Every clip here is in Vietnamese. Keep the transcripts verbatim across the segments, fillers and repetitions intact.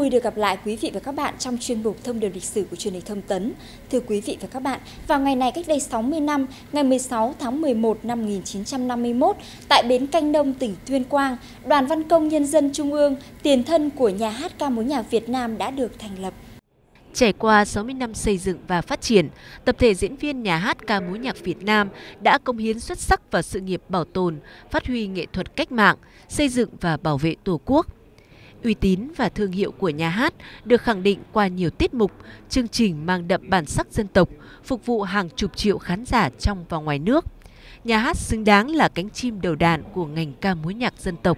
vui được gặp lại quý vị và các bạn trong chuyên mục Thông điệp lịch sử của truyền hình Thông tấn. Thưa quý vị và các bạn, vào ngày này cách đây sáu mươi năm, ngày mười sáu tháng mười một năm một nghìn chín trăm năm mươi mốt, tại bến Canh Nông, tỉnh Tuyên Quang, Đoàn Văn công Nhân dân Trung ương, tiền thân của Nhà hát ca mối nhạc Việt Nam đã được thành lập. Trải qua sáu mươi năm xây dựng và phát triển, tập thể diễn viên Nhà hát ca mối nhạc Việt Nam đã cống hiến xuất sắc vào sự nghiệp bảo tồn, phát huy nghệ thuật cách mạng, xây dựng và bảo vệ Tổ quốc. Uy tín và thương hiệu của nhà hát được khẳng định qua nhiều tiết mục, chương trình mang đậm bản sắc dân tộc, phục vụ hàng chục triệu khán giả trong và ngoài nước. Nhà hát xứng đáng là cánh chim đầu đàn của ngành ca mối nhạc dân tộc.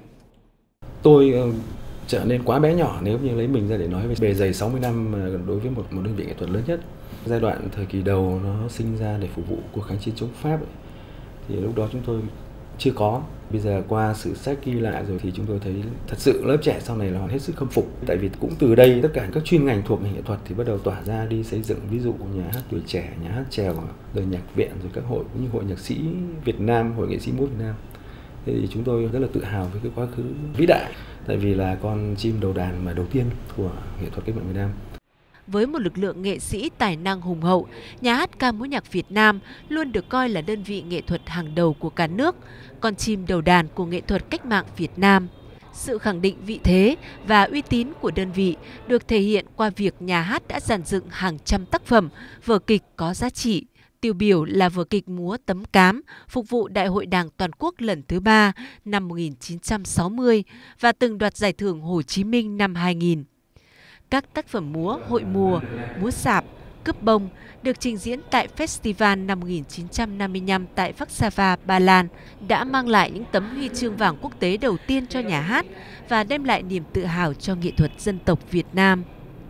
Tôi trở nên quá bé nhỏ nếu như lấy mình ra để nói về bề dày sáu mươi năm đối với một, một đơn vị nghệ thuật lớn nhất. Giai đoạn thời kỳ đầu nó sinh ra để phục vụ cuộc kháng chiến chống Pháp ấy, thì lúc đó chúng tôi chưa có. Bây giờ qua sử sách ghi lại rồi thì chúng tôi thấy thật sự lớp trẻ sau này là họ hết sức khâm phục. Tại vì cũng từ đây tất cả các chuyên ngành thuộc ngành nghệ thuật thì bắt đầu tỏa ra đi xây dựng, ví dụ nhà hát tuổi trẻ, nhà hát chèo, rồi nhạc viện, rồi các hội cũng như hội nhạc sĩ Việt Nam, hội nghệ sĩ múa Việt Nam. Thế thì chúng tôi rất là tự hào với cái quá khứ vĩ đại, tại vì là con chim đầu đàn mà đầu tiên của nghệ thuật cách mạng Việt Nam. Với một lực lượng nghệ sĩ tài năng hùng hậu, Nhà hát ca mối nhạc Việt Nam luôn được coi là đơn vị nghệ thuật hàng đầu của cả nước, con chim đầu đàn của nghệ thuật cách mạng Việt Nam. Sự khẳng định vị thế và uy tín của đơn vị được thể hiện qua việc nhà hát đã dàn dựng hàng trăm tác phẩm, vở kịch có giá trị. Tiêu biểu là vở kịch múa Tấm Cám phục vụ Đại hội Đảng Toàn quốc lần thứ ba năm một nghìn chín trăm sáu mươi và từng đoạt giải thưởng Hồ Chí Minh năm hai nghìn. Các tác phẩm múa Hội mùa, múa sạp, cướp bông được trình diễn tại Festival năm một nghìn chín trăm năm mươi lăm tại Warsaw, Ba Lan đã mang lại những tấm huy chương vàng quốc tế đầu tiên cho nhà hát và đem lại niềm tự hào cho nghệ thuật dân tộc Việt Nam.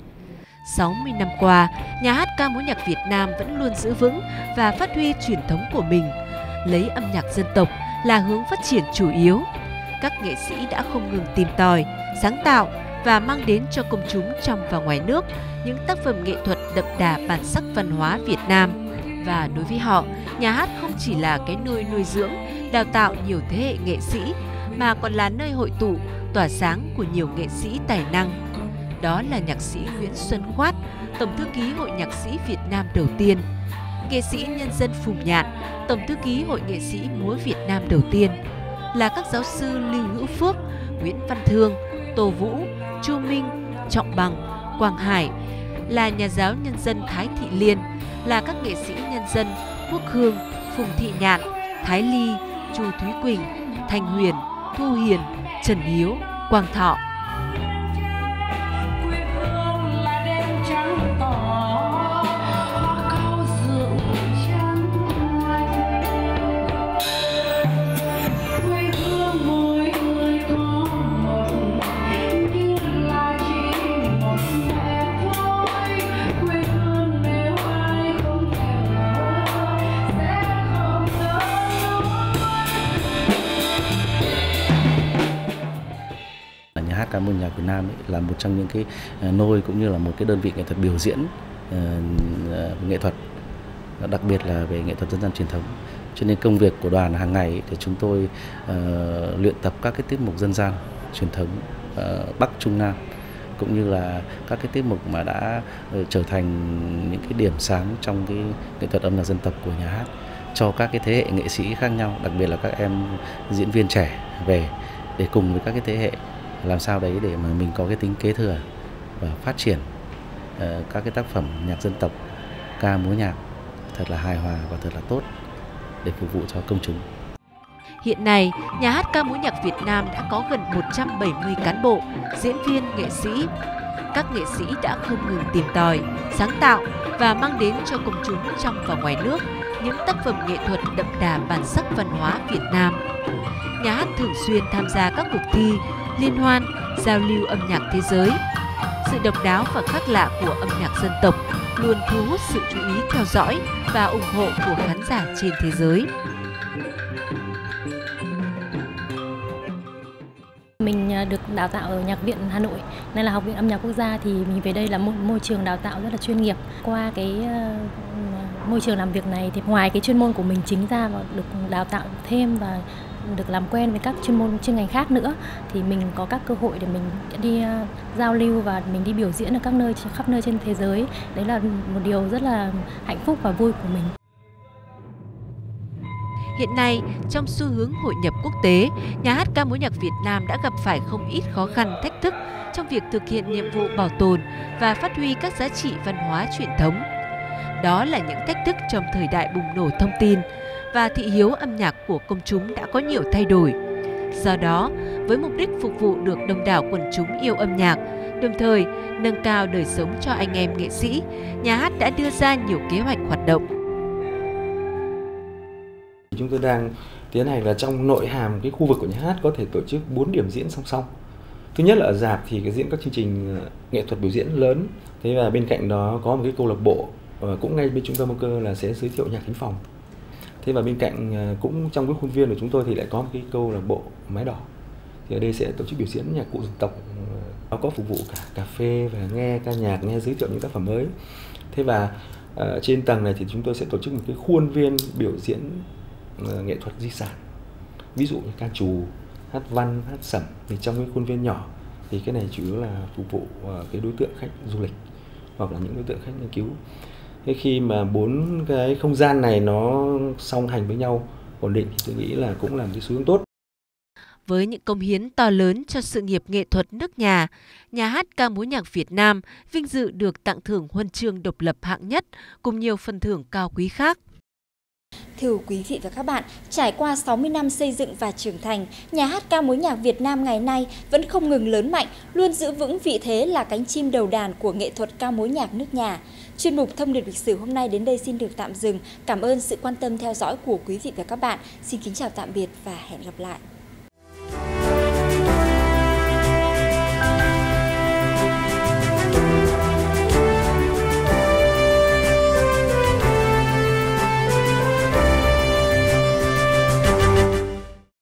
sáu mươi năm qua, Nhà hát ca mối nhạc Việt Nam vẫn luôn giữ vững và phát huy truyền thống của mình, lấy âm nhạc dân tộc là hướng phát triển chủ yếu. Các nghệ sĩ đã không ngừng tìm tòi, sáng tạo và mang đến cho công chúng trong và ngoài nước những tác phẩm nghệ thuật đậm đà bản sắc văn hóa Việt Nam. Và đối với họ, nhà hát không chỉ là cái nôi nuôi dưỡng, đào tạo nhiều thế hệ nghệ sĩ, mà còn là nơi hội tụ, tỏa sáng của nhiều nghệ sĩ tài năng. Đó là nhạc sĩ Nguyễn Xuân Khoát, Tổng thư ký Hội Nhạc sĩ Việt Nam đầu tiên, nghệ sĩ nhân dân Phùng Nhạn, Tổng thư ký Hội Nghệ sĩ múa Việt Nam đầu tiên, là các giáo sư Lưu Hữu Phước, Nguyễn Văn Thương, Tô Vũ, Chu Minh, Trọng Bằng, Quang Hải, là nhà giáo nhân dân Thái Thị Liên, là các nghệ sĩ nhân dân Quốc Hương, Phùng Thị Nhạn, Thái Ly, Chu Thúy Quỳnh, Thanh Huyền, Thu Hiền, Trần Hiếu, Quang Thọ. Nhà hát ca mối nhạc Việt Nam ấy là một trong những cái nôi cũng như là một cái đơn vị nghệ thuật biểu diễn uh, nghệ thuật, đặc biệt là về nghệ thuật dân gian truyền thống. Cho nên công việc của đoàn hàng ngày thì chúng tôi uh, luyện tập các cái tiết mục dân gian truyền thống uh, Bắc Trung Nam, cũng như là các cái tiết mục mà đã uh, trở thành những cái điểm sáng trong cái nghệ thuật âm nhạc dân tộc của nhà hát cho các cái thế hệ nghệ sĩ khác nhau, đặc biệt là các em diễn viên trẻ về để cùng với các cái thế hệ làm sao đấy để mà mình có cái tính kế thừa và phát triển uh, các cái tác phẩm nhạc dân tộc, ca múa nhạc thật là hài hòa và thật là tốt để phục vụ cho công chúng. Hiện nay, Nhà hát ca mối nhạc Việt Nam đã có gần một trăm bảy mươi cán bộ, diễn viên, nghệ sĩ. Các nghệ sĩ đã không ngừng tìm tòi, sáng tạo và mang đến cho công chúng trong và ngoài nước những tác phẩm nghệ thuật đậm đà bản sắc văn hóa Việt Nam. Nhà hát thường xuyên tham gia các cuộc thi, liên hoan, giao lưu âm nhạc thế giới. Sự độc đáo và khác lạ của âm nhạc dân tộc luôn thu hút sự chú ý theo dõi và ủng hộ của khán giả trên thế giới. Mình được đào tạo ở Nhạc viện Hà Nội, nên là Học viện Âm nhạc Quốc gia, thì mình về đây là một môi trường đào tạo rất là chuyên nghiệp. Qua cái môi trường làm việc này thì ngoài cái chuyên môn của mình chính ra và được đào tạo thêm và được làm quen với các chuyên môn chuyên ngành khác nữa, thì mình có các cơ hội để mình đi uh, giao lưu và mình đi biểu diễn ở các nơi khắp nơi trên thế giới. Đấy là một điều rất là hạnh phúc và vui của mình. Hiện nay, trong xu hướng hội nhập quốc tế, Nhà hát ca mối nhạc Việt Nam đã gặp phải không ít khó khăn, thách thức trong việc thực hiện nhiệm vụ bảo tồn và phát huy các giá trị văn hóa truyền thống. Đó là những thách thức trong thời đại bùng nổ thông tin và thị hiếu âm nhạc của công chúng đã có nhiều thay đổi. Do đó, với mục đích phục vụ được đông đảo quần chúng yêu âm nhạc, đồng thời nâng cao đời sống cho anh em nghệ sĩ, nhà hát đã đưa ra nhiều kế hoạch hoạt động. Chúng tôi đang tiến hành là trong nội hàm cái khu vực của nhà hát có thể tổ chức bốn điểm diễn song song. Thứ nhất là ở rạp thì cái diễn các chương trình nghệ thuật biểu diễn lớn. Thế và bên cạnh đó có một cái câu lạc bộ cũng ngay bên trung tâm Âu Cơ là sẽ giới thiệu nhạc thính phòng. Thế và bên cạnh cũng trong cái khuôn viên của chúng tôi thì lại có một cái câu lạc bộ Mái Đỏ. Thì ở đây sẽ tổ chức biểu diễn nhạc cụ dân tộc. Nó có phục vụ cả cà phê và nghe ca nhạc, nghe giới thiệu những tác phẩm mới. Thế và uh, trên tầng này thì chúng tôi sẽ tổ chức một cái khuôn viên biểu diễn uh, nghệ thuật di sản. Ví dụ như ca trù, hát văn, hát sẩm thì trong cái khuôn viên nhỏ thì cái này chủ yếu là phục vụ uh, cái đối tượng khách du lịch hoặc là những đối tượng khách nghiên cứu. Thế khi mà bốn cái không gian này nó song hành với nhau ổn định thì tôi nghĩ là cũng là một cái xu hướng tốt. Với những công hiến to lớn cho sự nghiệp nghệ thuật nước nhà, Nhà hát ca mối nhạc Việt Nam vinh dự được tặng thưởng huân chương độc lập hạng nhất cùng nhiều phần thưởng cao quý khác. Thưa quý vị và các bạn, trải qua sáu mươi năm xây dựng và trưởng thành, Nhà hát ca mối nhạc Việt Nam ngày nay vẫn không ngừng lớn mạnh, luôn giữ vững vị thế là cánh chim đầu đàn của nghệ thuật ca mối nhạc nước nhà. Chuyên mục Thông điệp lịch sử hôm nay đến đây xin được tạm dừng. Cảm ơn sự quan tâm theo dõi của quý vị và các bạn. Xin kính chào tạm biệt và hẹn gặp lại.